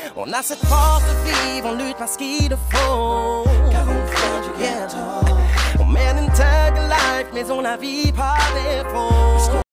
On a cette force de vivre, on lutte parce qu'il le faut. Car on vient du ghetto. On mène une tag life, mais on la vit par défaut.